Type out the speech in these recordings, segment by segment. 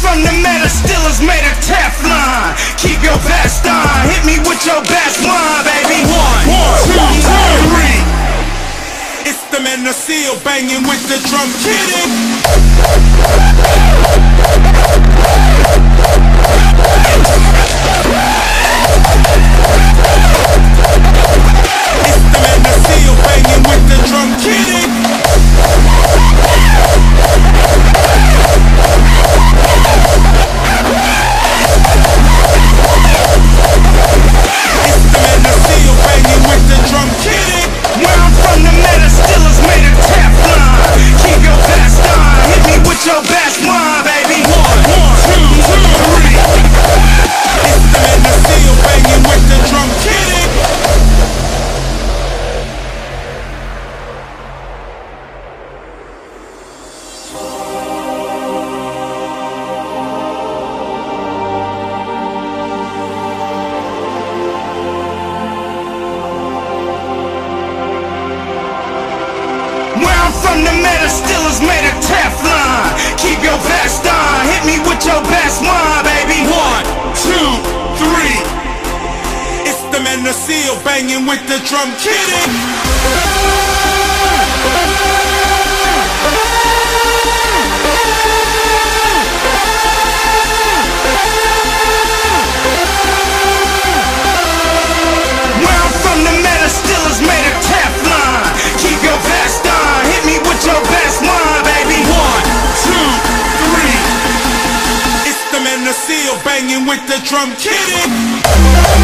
from the metal, still is made of Teflon. Keep your vest on, hit me with your best one, baby. One, two, three. It's the men of Steel banging with the drum kitty. It's the men of Steel banging with the drum kitty. It's the men of Steel banging with the drum kitty. Where I'm from, the metal still is made of Teflon. Keep your vest on, hit me with your best one, baby. One, two, three. It's the men of Steel banging with the drum kitty. Where I'm from, the metal still is made of Teflon. Keep your vest on, hit me with your best one, baby. One, two, three. It's the men of Steel banging with the drum kitty. Where I'm from, the metal still is made of Teflon. Keep your vest on, hit me with your best one, baby. One, two, three. It's the men of Steel banging with the drum kitty.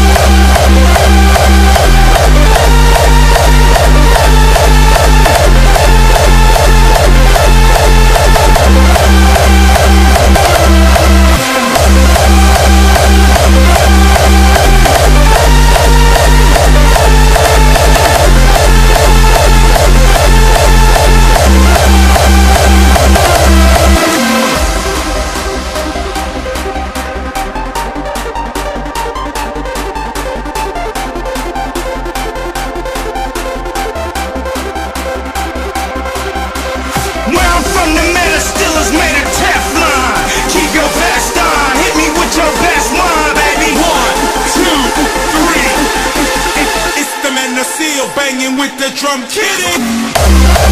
Where I'm from, the metal still is made of Teflon. Keep your vest on, hit me with your best one, baby. One, two, three. It's the men of Steel banging with the drum kitty.